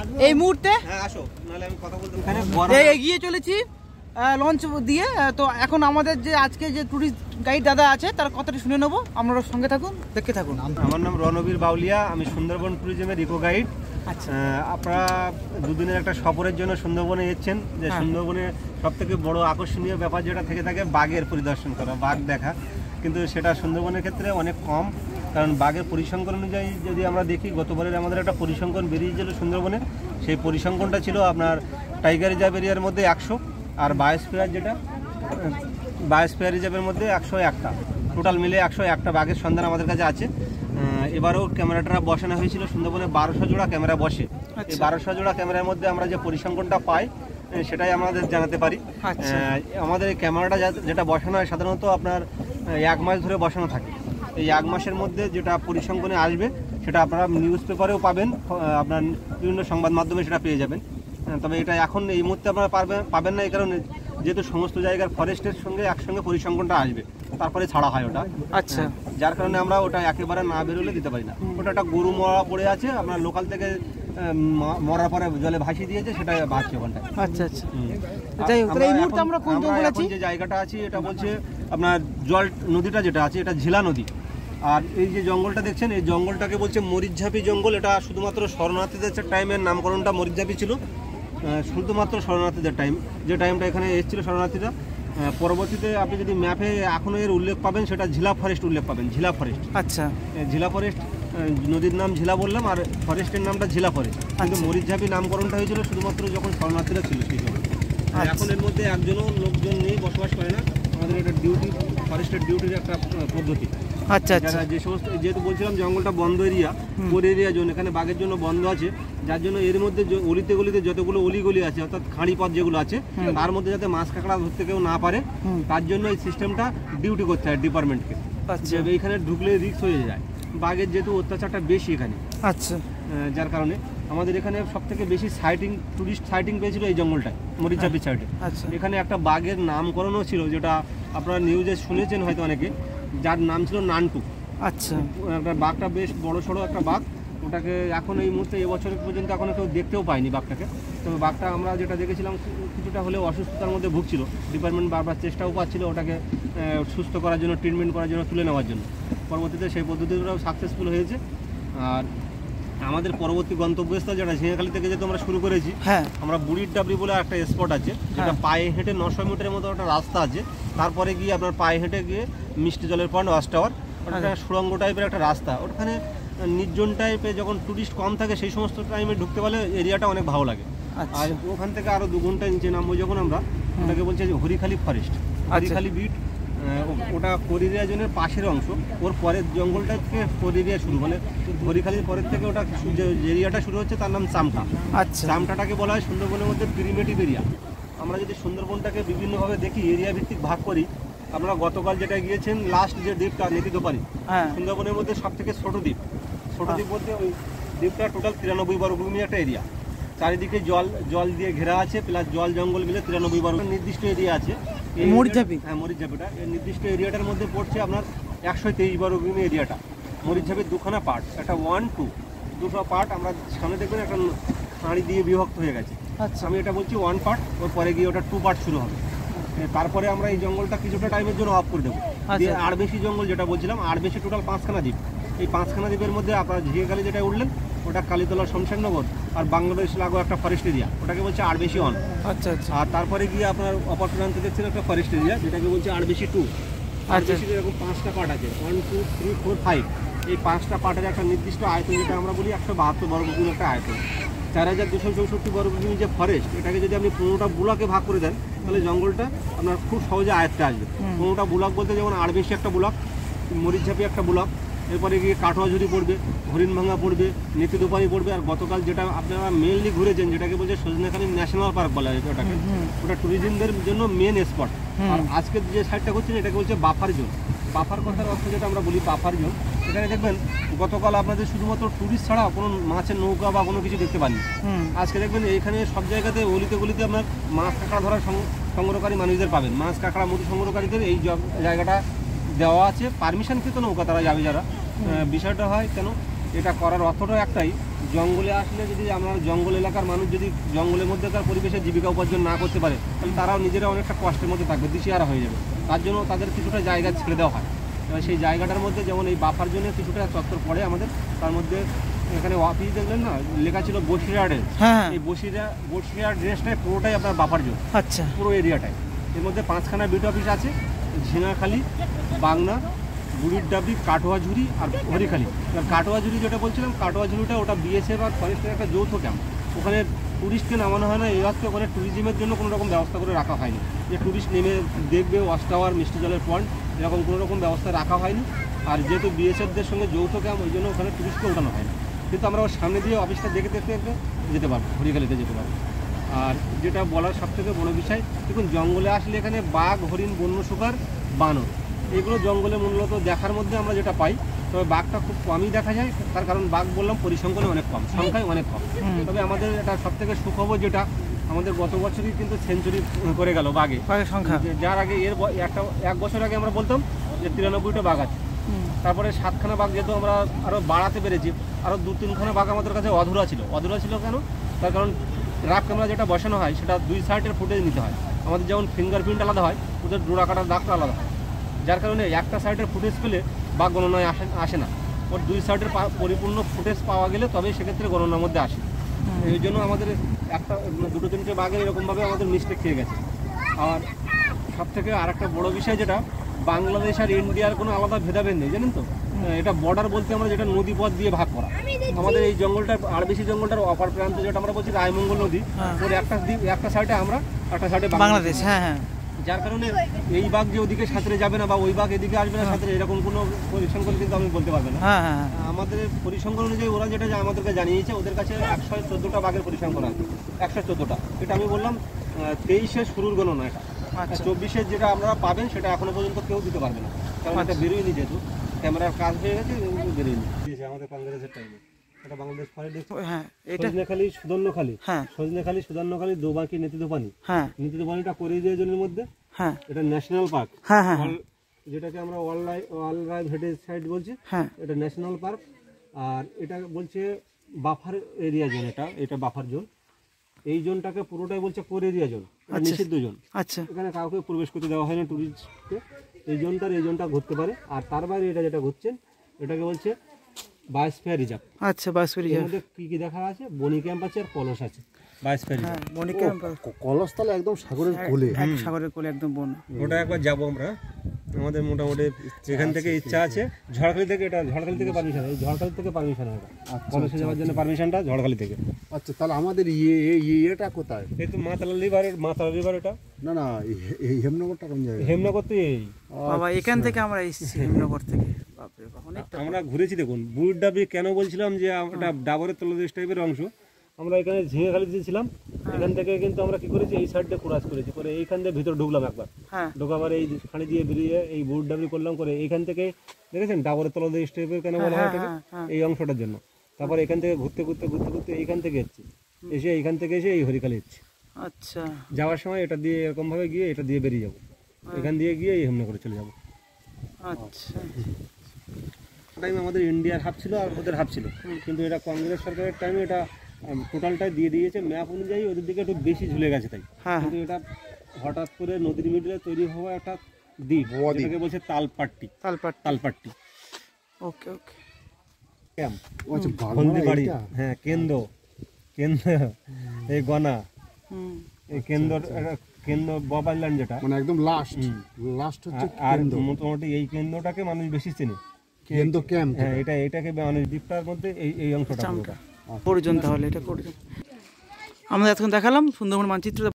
এই মুহূর্তে এগিয়ে চলেছি লঞ্চ দিয়ে। তো এখন আমাদের যে আজকে যে ট্যুরিস্ট গাইড দাদা আছে তার কথাটি শুনে নেবো, আপনারা সঙ্গে থাকুন, দেখতে থাকুন। আমার নাম রণবীর বাউলিয়া, আমি সুন্দরবন ট্যুরিজমের ইকো গাইড। আচ্ছা, আপনারা দুদিনের একটা সফরের জন্য সুন্দরবনে এসেছেন। যে সুন্দরবনে সব থেকে বড় আকর্ষণীয় ব্যাপার যেটা থেকে থাকে বাঘের পরিদর্শন করা, বাঘ দেখা, কিন্তু সেটা সুন্দরবনের ক্ষেত্রে অনেক কম। কারণ বাঘের পরিসংখ্যান অনুযায়ী যদি আমরা দেখি, গতবারের আমাদের একটা পরিসংখ্যান বেরিয়েছিল সুন্দরবনে। সেই পরিসংখ্যানটা ছিল আপনার টাইগার রিজার্ভ এরিয়ার মধ্যে 100, আর বায়োস্ফিয়ার যেটা বায়োস্ফিয়ার রিজার্ভের মধ্যে 101টা, টোটাল মিলে 101টা বাঘের সন্ধান আমাদের কাছে আছে। এবারও ক্যামেরাটা বসানো হয়েছিল সুন্দরবনে, 1200 জোড়া ক্যামেরা বসে। এই 1200 জোড়া ক্যামেরার মধ্যে আমরা যে পরিসংখ্যানটা পাই সেটাই আমাদের জানাতে পারি। আমাদের এই ক্যামেরাটা যেটা বসানো হয় সাধারণত আপনার 1 মাস ধরে বসানো থাকে। এই 1 মাসের মধ্যে যেটা পরিসংখ্যানে আসবে সেটা আপনারা নিউজ পেপারেও পাবেন, আপনার বিভিন্ন সংবাদ মাধ্যমে সেটা পেয়ে যাবেন। তবে এটা এখন এই মুহূর্তে আপনারা পাবেন না, এই কারণে যেহেতু সমস্ত জায়গার ফরেস্টের সঙ্গে একসঙ্গে পরিসংখ্যানটা আসবে, তারপরে ছাড়া হয় ওটা। আচ্ছা, যার কারণে আমরা ওটা একেবারে না বেরোলে দিতে পারি না। ওটা একটা গরু মরা পড়ে আছে, আপনার লোকাল থেকে মরার পরে জলে ভাসিয়ে দিয়েছে, সেটা ভাসছে ওখানটায়। আচ্ছা আচ্ছা, এই মুহূর্তে আমরা কোন জঙ্গলে আছি? যে জায়গাটা আছে এটা বলছে আপনার জল নদীটা যেটা আছে এটা ঝিলা নদী। আর এই যে জঙ্গলটা দেখছেন, এই জঙ্গলটাকে বলছে মরিচঝাপি জঙ্গল। এটা শুধুমাত্র শরণার্থীদের টাইমের নামকরণটা মরিচঝাপি ছিল, শুধুমাত্র শরণার্থীদের টাইম, যে টাইমটা এখানে এসেছিল শরণার্থীরা। পরবর্তীতে আপনি যদি ম্যাপে এখনও এর উল্লেখ পাবেন, সেটা ঝিলা ফরেস্ট উল্লেখ পাবেন, ঝিলা ফরেস্ট। আচ্ছা, ঝিলা ফরেস্ট, নদীর নাম ঝিলা বললাম, আর ফরেস্টের নামটা ঝিলা ফরেস্ট। কিন্তু মরিচঝাপি নামকরণটা হয়েছিল শুধুমাত্র যখন শরণার্থীরা ছিল সেই সময়। এখন এর মধ্যে একজনও লোকজন নেই, বসবাস করে না। আমাদের এটা ডিউটি, ফরেস্টের ডিউটির একটা পদ্ধতি। আচ্ছা আচ্ছা, যে সমস্ত, যেহেতু বলছিলাম জঙ্গলটা বন্ধ এরিয়া, কোর এরিয়ার জন্য এখানে বাঘের জন্য বন্ধ আছে, যার জন্য এর মধ্যে অলিতে গলিতে যতগুলো অলিগলি আছে, অর্থাৎ খাঁড়ি পথ যেগুলো আছে, তার মধ্যে যাতে মাছ কাঁকড়া ধরতে কেউ না পারে, তার জন্য এই সিস্টেমটা ডিউটি করতে হয় ডিপার্টমেন্টকে। আচ্ছা, এইখানে ঢুকলে রিস্ক হয়ে যায়, বাঘের যেহেতু অত্যাচারটা বেশি এখানে। আচ্ছা, যার কারণে আমাদের এখানে সব থেকে বেশি টুরিস্ট সাইটিং পেয়েছিল এই জঙ্গলটায়, মরিচঝাপি সাইডে। এখানে একটা বাঘের নামকরণও ছিল, যেটা আপনারা নিউজে শুনেছেন হয়তো অনেকে, যার নাম ছিল নান্টু। আচ্ছা, একটা বাঘটা বেশ বড় সড়ো একটা বাঘ, ওটাকে এখন এই মুহূর্তে এবছর পর্যন্ত এখনো কেউ দেখতেও পায়নি বাঘটাকে। তবে বাঘটা আমরা যেটা দেখেছিলাম কিছুটা হলেও অসুস্থতার মধ্যে ভুগছিল, ডিপার্টমেন্ট বারবার চেষ্টাও পাচ্ছিল ওটাকে সুস্থ করার জন্য, ট্রিটমেন্ট করার জন্য, তুলে নেওয়ার জন্য। পরবর্তীতে সেই পদ্ধতিটাও সাকসেসফুল হয়েছে। আর আমাদের পরবর্তী গন্তব্যস্থল যেটা ঝিঙাখালী থেকে যেহেতু আমরা শুরু করেছি, আমরা বুড়ির ডাবরি বলে একটা স্পট আছে, যেটা পায়ে হেঁটে 900 মিটারের মতো একটা রাস্তা আছে। তারপরে গিয়ে আপনার পায়ে হেঁটে গিয়ে মিষ্টি জলের পয়েন্ট ওয়াচ টাওয়ার, ওটা একটা সুড়ঙ্গ টাইপের একটা রাস্তা। ওখানে নির্জন টাইপে যখন টুরিস্ট কম থাকে সেই সমস্ত টাইমে ঢুকতে পারলে এরিয়াটা অনেক ভালো লাগে। আর ওখান থেকে আরও 2 ঘন্টা নিচে নামবো যখন আমরা, ওটাকে বলছে হরিখালি ফরেস্ট, হরিখালি বিট। ওটা কোর এরিয়া জোনের পাশের অংশ, ওর পরের জঙ্গলটা থেকে কোর এরিয়া শুরু, মানে হরিখালির পরের থেকে ওটা যে এরিয়াটা শুরু হচ্ছে তার নাম চামটা। আচ্ছা, চামটাটাকে বলা হয় সুন্দরবনের মধ্যে প্রিমেটিভ এরিয়া। আমরা যদি সুন্দরবনটাকে বিভিন্নভাবে দেখি, এরিয়া ভিত্তিক ভাগ করি, আপনারা গতকাল যেটা গিয়েছেন লাস্ট যে দ্বীপটা নেতিদোপারি, সুন্দরবনের মধ্যে সব থেকে ছোট দ্বীপ। ছোট দ্বীপ বলতে ওই দ্বীপটা টোটাল 93 বর্গভূমি একটা এরিয়া, চারিদিকে জল দিয়ে ঘেরা আছে, প্লাস জল জঙ্গল মিলে 93 বর্গ নির্দিষ্ট এরিয়া আছে। মরিচঝাপি, মরিচঝাপিটা এই নির্দিষ্ট এরিয়াটার মধ্যে পড়ছে আপনার 123 বর্গভূমি এরিয়াটা। মরিচঝাপির 2খানা পার্ট, একটা 1, 2, 2টো পার্ট। আমরা সামনে দেখবেন একটা খাঁড়ি দিয়ে বিভক্ত হয়ে গেছে। আচ্ছা, আমি এটা বলছি 1 পার্ট, ওর পরে গিয়ে ওটা 2 পার্ট শুরু হবে। তারপরে আমরা এই জঙ্গলটা কিছুটা টাইমের জন্য অফ করে দেবো। আড়বেশি জঙ্গল যেটা বলছিলাম, আড়বেশি টোটাল 5খানা দ্বীপ। এই 5খানা দ্বীপের মধ্যে আপনারা ঝিঙাখালী যেটা উঠলেন, ওটা কালীতলা শমশেরনগর আর বাংলাদেশ লাগো একটা ফরেস্ট এরিয়া, ওটাকে বলছে আড়বেশি 1। আচ্ছা আচ্ছা, আর তারপরে গিয়ে আপনার অপর প্রান্তে দেখছেন একটা ফরেস্ট এরিয়া, যেটাকে বলছে আড়বেশি 2। আড়বেশিতে এরকম 5টা পার্ট আছে, 1, 2, 3, 4, 5। এই 5টা পার্টের একটা নির্দিষ্ট আয়তন, যেটা আমরা বলি 172 বর্গভূমি একটা আয়তন। 4264 বর্গভূমি যে ফরেস্ট, এটাকে যদি আপনি 15টা ব্লকে ভাগ করে দেন, তাহলে জঙ্গলটা আপনার খুব সহজে আয়ত্তে আসবে। 15টা ব্লক বলতে যেমন আড়বেশি একটা ব্লক, মরিচঝাপি একটা ব্লক, এরপরে গিয়ে কাটোয়াঝুরি পড়বে, হরিণভাঙ্গা পড়বে, নেতিদোপানি পড়বে। আর গতকাল যেটা আপনারা মেনলি ঘুরেছেন, যেটাকে বলছে সজনেখালী ন্যাশনাল পার্ক বলা হয় ওটাকে, ওটা ট্যুরিজমদের জন্য মেন স্পট। আর আজকে যে সাইডটা করছেন এটাকে বলছে বাফার জোন। বাফার কথার অর্থ যেটা আমরা বলি বাফার জোন, এখানে দেখবেন গতকাল আপনাদের শুধুমাত্র টুরিস্ট ছাড়া কোনো মাছের নৌকা বা কোনো কিছু দেখতে পাননি। আজকে দেখবেন এখানে সব জায়গাতে অলিতে গলিতে আপনার মাছ কাঁকড়া ধরার সংগ্রহকারী মানুষদের পাবেন, মাছ কাঁকড়া মধু সংগ্রহকারীদের এই জায়গাটা দেওয়া আছে, পারমিশনকৃত নৌকা তারা যাবে যারা। বিষয়টা হয় কেন, এটা করার অর্থটা একটাই, জঙ্গলে আসলে যদি আমরা জঙ্গল এলাকার মানুষ যদি জঙ্গলের মধ্যেকার পরিবেশে জীবিকা উপার্জন না করতে পারে তাহলে তারাও নিজেরা অনেকটা কষ্টের মধ্যে থাকবে, দিশেহারা হয়ে যাবে। তার জন্য তাদের কিছুটা জায়গা ছেড়ে দেওয়া হয়। এবার সেই জায়গাটার মধ্যে যেমন এই বাফার জন্য কিছুটা চত্বর পড়ে আমাদের, তার মধ্যে এখানে অফিস দেখলেন না লেখা ছিল বসিরহাটের, এই বসিরহাট ড্রেসটাই পুরোটাই আপনার বাফার জোন। আচ্ছা, পুরো এরিয়াটাই এর মধ্যে 5খানা বিট অফিস আছে, ঝিঙাখালি, বাংলা, বুড়ির ডাবরি, কাটোয়াঝুরি আর হরিখালি। এবার কাটোয়াঝুরি যেটা বলছিলাম, কাটোয়াঝুরিটা ওটা বিএসএফ আর ফরেস্টের একটা যৌথ ক্যাম্প। ওখানে ট্যুরিস্টকে নামানো হয় না, এই অর্থে ওখানে ট্যুরিজমের জন্য কোনো রকম ব্যবস্থা করে রাখা হয়নি যে ট্যুরিস্ট নেমে দেখবে ওয়াচ টাওয়ার, মিষ্টি জলের পয়েন্ট, এরকম কোনো রকম ব্যবস্থা রাখা হয়নি। আর যেহেতু বিএসএফদের সঙ্গে যৌথ ক্যাম্প, ওই জন্য ওখানে ট্যুরিস্টকে ওঠানো হয়নি। কিন্তু আমরা ওর সামনে দিয়ে অফিসটা দেখে দেখতে যেতে পারবো, হরিখালিতে যেতে পারবো। আর যেটা বলার সবথেকে বড় বিষয়, দেখুন জঙ্গলে আসলে এখানে বাঘ, হরিণ, বন্য শুকর, বানর, এগুলো জঙ্গলে মূলত দেখার মধ্যে আমরা যেটা পাই। তবে বাঘটা খুব কমই দেখা যায়, তার কারণ বাঘ বললাম পরিসংখ্যানে অনেক কম, সংখ্যায় অনেক কম। তবে আমাদের এটা সবথেকে সুখবর যেটা, আমাদের গত বছরই কিন্তু সেঞ্চুরি করে গেল বাঘে সংখ্যা। যার আগে এক বছর আগে আমরা বলতাম যে 93টা বাঘ আছে, তারপরে 7খানা বাঘ যেহেতু আমরা আরও বাড়াতে পেরেছি, আরও 2-3খানা বাঘ আমাদের কাছে অধুরা ছিল কেন? তার কারণ ট্র্যাপ ক্যামেরা যেটা বসানো হয় সেটা 2 সাইডের ফুটেজ নিতে হয়। আমাদের যেমন ফিঙ্গারপ্রিন্ট আলাদা হয়, ওদের ডোরা কাটার দাগটা আলাদা হয়। যার কারণে একটা সাইডের ফুটেজ পেলে বাঘ গণনায় আসে না, ওর 2 সাইডের পরিপূর্ণ ফুটেজ পাওয়া গেলে তবে সেক্ষেত্রে গণনার মধ্যে আসে। এই জন্য আমাদের 2-3টে বাঘের এরকমভাবে আমাদের মিস্টেক খেয়ে গেছে। আর সবথেকে আরেকটা বড় বিষয় যেটা, বাংলাদেশ আর ইন্ডিয়ার কোনো আলাদা ভেদাভেদ নেই, জানেন তো? এটা বর্ডার বলতে আমরা যেটা নদী পথ দিয়ে ভাগ করা। আমাদের এই জঙ্গলটার আরবিসি জঙ্গলটার অপর প্রান্ত যেটা আমরা বলছি রায়মঙ্গল নদী, ওর একটা সাইডে আমরা, একটা সাইডে বাংলাদেশ। যার কারণে এই বাঘ যে ওদিকে সাঁতরে যাবে না বা ওই বাঘ এদিকে আসবে না সাঁতরে, এরকম কোনো পরিসংখ্যান কিন্তু আমি বলতে পারবো না। আমাদের পরিসংখ্যান অনুযায়ী ওরা যেটা আমাদেরকে জানিয়েছে, ওদের কাছে 114টা বাঘের পরিসংখ্যান আছে, 114টা। এটা আমি বললাম 23-এ শুরুর গণনা, এটা 24-এর যেটা আপনারা পাবেন সেটা এখনো পর্যন্ত কেউ দিতে পারবে না, কারণ এটা বেরোয়নি, যেহেতু ক্যামেরার কাজ হয়ে গেছে বেরোয়নি আমাদের কংগ্রেসের টাইমে। এটা বাংলাদেশ সজনেখালি, সুদর্ণখালি, দোবাকি, নেতিদোপানিটা করে দিয়ে জনের মধ্যে এটা ন্যাশনাল পার্ক, যেটাকে আমরা ওয়াইল্ড লাইফ হেরিটেজ সাইট বলছি, এটা ন্যাশনাল পার্ক। আর এটা বলছে বাফার এরিয়া জোন, এটা বাফার জোন। এই জোনটাকে পুরোটাই বলছে কোর এরিয়া জোন, নিষিদ্ধ জোন। এখানে কাউকে প্রবেশ করতে দেওয়া হয় না টুরিস্টকে। এই জোনটা ঘুরতে পারে। আর তার বাইরে এটা যেটা ঘুরছেন, এটাকে বলছে বায়োস্ফিয়ার রিজার্ভ। বায়োস্ফিয়ার রিজার্ভ মধ্যে কি দেখা আছে? বনি ক্যাম্প আছে আর কলস আছে। বায়োস্ফিয়ার রিজার্ভ বনি ক্যাম্প, কলস তাহলে একদম সাগরের কোলে, একদম বন। ওটা একবার যাবো আমরা। আমাদের মোটামুটি এখান থেকে ইচ্ছা আছে, ঝড়খালি থেকে পারমিশন, এই ঝড়খালি থেকে পারমিশন হবে কলেজে যাওয়ার জন্য, পারমিশনটা ঝড়খালি থেকে। আচ্ছা, তাহলে আমাদের ইয়েটা কোথায়? এই তো মাতালা রিভার এটা। না এই হেমনগরটা কোন জায়গায়? হেমনগর তো এই বাবা, এখান থেকে আমরা এসেছি হেমনগর থেকে। আমরা ঘুরেছি। দেখুন বুড়ির ডাবরি কেন বলছিলাম যে এটা ডাবরের তলদেশ টাইপের অংশ। আমরা এখানে ঝিঙেখালিতে ছিলাম, এখান থেকে কিন্তু আমরা কি করেছি, এই সাইডে ক্রস করেছি, করে এইখান দিয়ে ভিতরে ঢুকলাম একবার, ঢোকাবার এই খালি দিয়ে বেরিয়ে এই বুড়ির ডাবরি করলাম, করে এইখান থেকে দেখেছেন ডাবরের তলদেশ টাইপের কেন বলা হয় এটাকে, এই অংশটার জন্য। তারপর এখান থেকে ঘুরতে এইখান থেকে এসে এইখান থেকে এসে এই হরিখালি এসেছি। আচ্ছা, যাওয়ার সময় এটা দিয়ে এরকম ভাবে গিয়ে এটা দিয়ে বেরিয়ে যাবো, এখান দিয়ে গিয়ে এই হেমনগরে চলে যাবো। আচ্ছা, টাইমে আমাদের ইন্ডিয়ার হাফ ছিল আর ওদের হাফ ছিল, কিন্তু এটা কংগ্রেস সরকারের টাইমে এটা টোটালটাই দিয়ে দিয়েছে। ম্যাপ অনুযায়ী ওদের দিকে একটু বেশি ঝুলে গেছে তাই, কিন্তু এটা হঠাৎ করে নদীর মিডিলে তৈরি হওয়া একটা দ্বীপ, যেটাকে বলছে তালপাট্টি। ওকে ওকে, ক্যাম্প, হলদিবাড়ি, হ্যাঁ কেন্দ্র, এই গনা, এই কেন্দ্র বব আইল্যান্ড যেটা মানে একদম লাস্ট হচ্ছে। আর মোটামুটি এই কেন্দ্রটাকে মানুষ বেশি চেনে, কেন্দ্র ক্যাম্প। হ্যাঁ, এটাকে মানুষ দ্বীপটার মধ্যে এই অংশটা পর্যন্ত। তাহলে এটা আমরা এখন দেখালাম সুন্দরবন মানচিত্র।